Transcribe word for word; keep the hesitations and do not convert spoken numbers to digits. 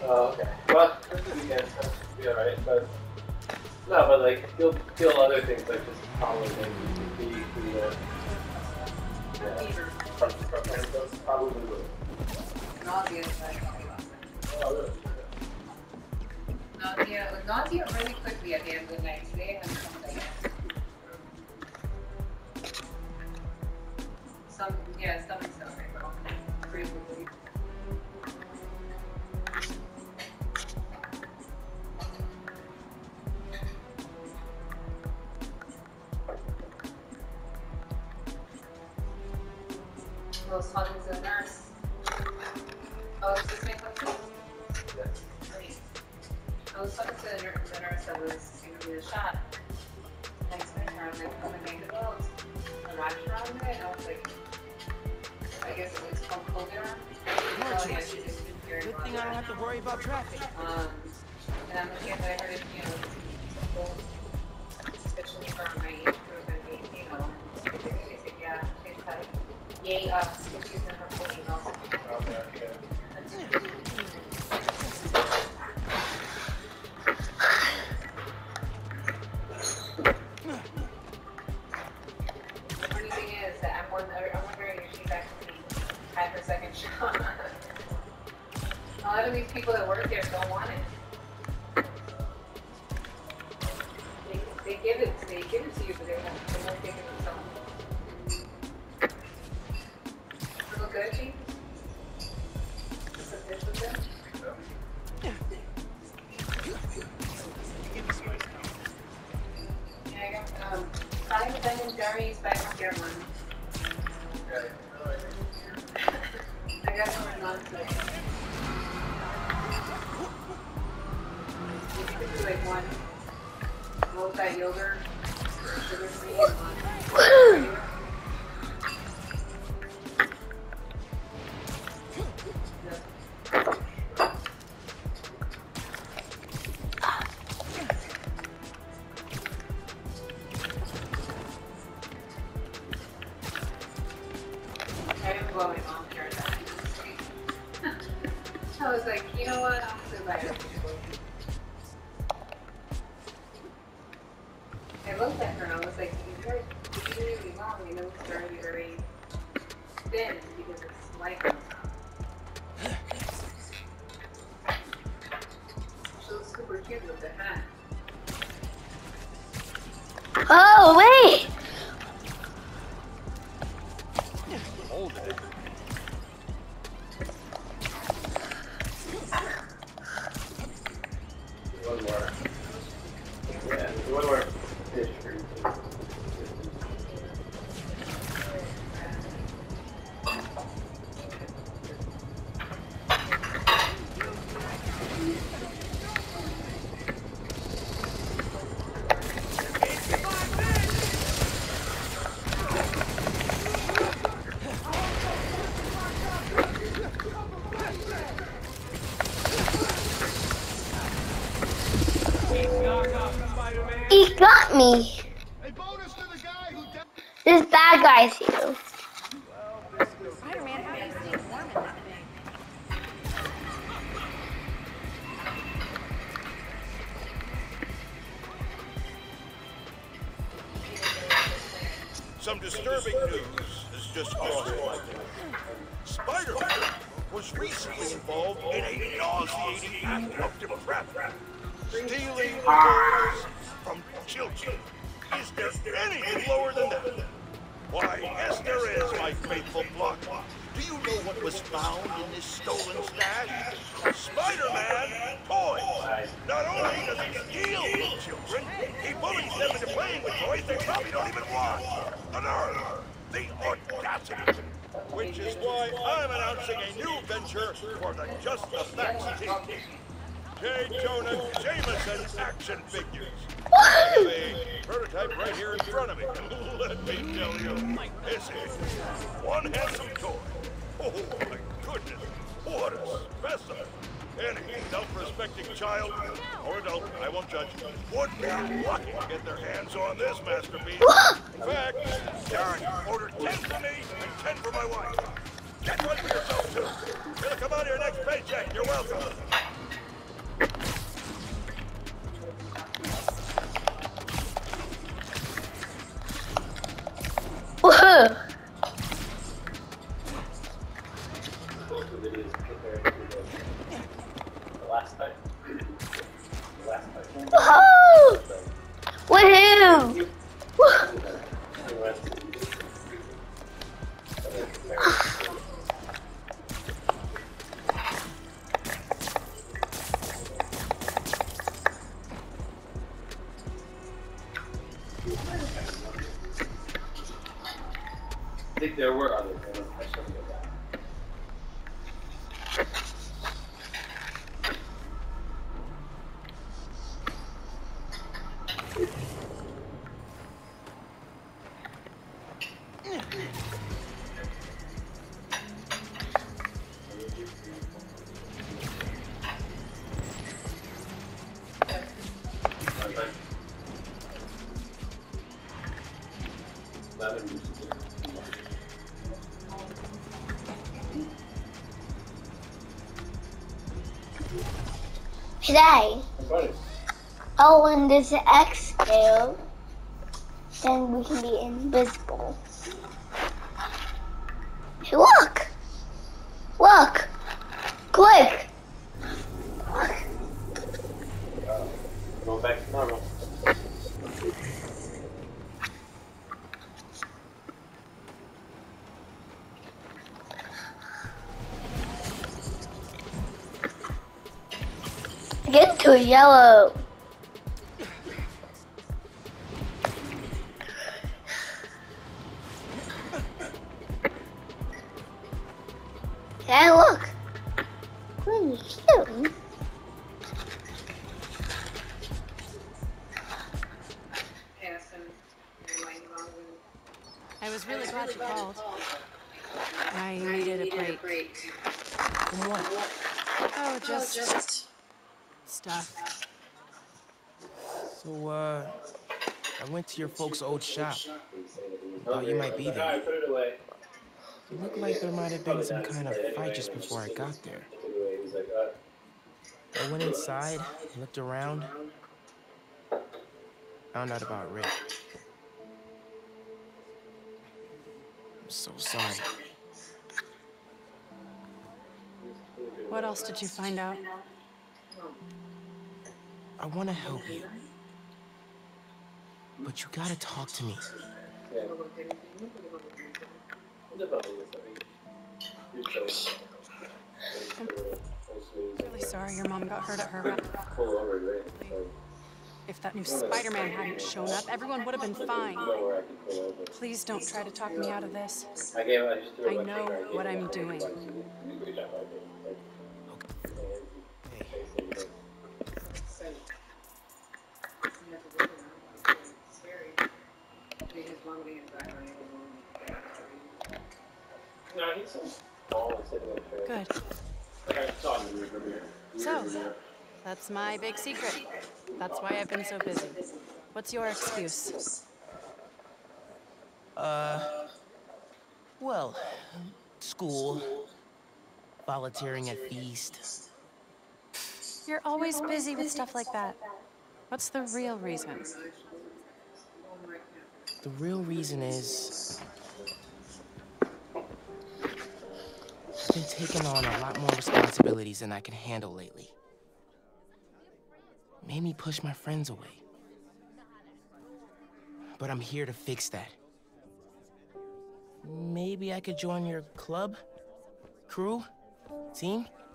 Oh, okay. Well, this weekend should be alright, but no, but like you'll feel other things like just following the the the uh, yeah, from from Kansas probably will. Nausea is like Oh, really? nausea, nausea really quickly at the end of the night. Today I'm something. Some yeah, stomach stuff right now. Pretty quickly. I was talking to the nurse. Oh, is this my question? Yes. Great. I was talking to the nurse, the nurse that was going to do the shot. And I explained to her, I was like, I'm going to make the belt. A rash around it. And I was like, I guess it was called Colder. Oh, yeah, she's just been very Good thing I don't have to worry about traffic. Um, and I'm looking at that, I heard it, you know, people, especially for my age group and being female. They said, yeah, it's like, yay, uh, stitches in her pony also. Okay. Yeah. The funny thing is that I'm wondering, I'm wondering if she's actually had her second shot. A lot of these people that work there don't want it. They, they give it, they give it to you, but they won't, they won't take it themselves. Look good, Chief? Just a fish with them? Yeah, I got, um, five Ben and Jerry's back here one. Okay. I got some in lunch today. You could do like one multi-yogurt, sugar-free, and one. I didn't blow my mom here that. I was like, you know what? I'm gonna buy her. I looked at her and I was like, you guys are really long. You know, it's very, very thin because it's light on top. She looks super cute with the hat. Oh, wait! Hold it. One more. Yeah, one more fish for you. He got me. A bonus to the guy who died. This bad guy's here. Spider-Man, how do you stay warm in that thing? Some disturbing news has just crossed my desk. Spider-Man was recently involved in a nauseating act of depravity. Stealing toys from children. Is there anything lower than that? Why, yes there is, my faithful flock. Do you know what was found in this stolen stash? Spider-Man toys! Not only does he steal from children, he bullies them into playing with toys they probably don't even want. The nerve! The audacity! Which is why I'm announcing a new venture for the Just the Facts team. J. Jonah Jameson action figures. I have a prototype right here in front of me. Let me tell you, this is one handsome toy. Oh my goodness, what a specimen. Any self-respecting child or adult, I won't judge, would be lucky to get their hands on this masterpiece. In fact, Darren ordered ten for me and ten for my wife. Get one for yourself too. Gonna come out of your next paycheck, you're welcome. Woohoo! Woohoo! Woo. I think there were other things. I should have that. Today, oh, when there's an X there, then we can be invisible. Hey, look! Look! Quick! Look. Going back to normal. Get to yellow. Hey, look. What are you doing? I was really glad you called. I needed a break. From what? Oh, just stuff. So, uh, I went to your folks' old shop. Thought you might be there. Alright, put it away. It looked like there might have been some kind of fight just before I got there. Put it away. He's like, uh, I went inside, looked around, found out about Rick. I'm so sorry. What else did you find out? I want to help you. But you gotta talk to me. yeah. I'm really sorry your mom got hurt at her rep. Pull over, right? If that new Spider-Man hadn't shown up, everyone would have been fine. Where I can pull over. Please don't try to talk me out of this. I gave. I just threw a I bunch know of her, what I gave I'm her doing. a bunch of- good job, I think. No, he's so small and sitting in a chair. Good. Like I saw him in the room here. So, that's my big secret. That's why I've been so busy. What's your excuse? Uh, well, school, volunteering at Feast. You're always busy with stuff like that. What's the real reason? The real reason is I've been taking on a lot more responsibilities than I can handle lately. Made me push my friends away. But I'm here to fix that. Maybe I could join your club? Crew? Team?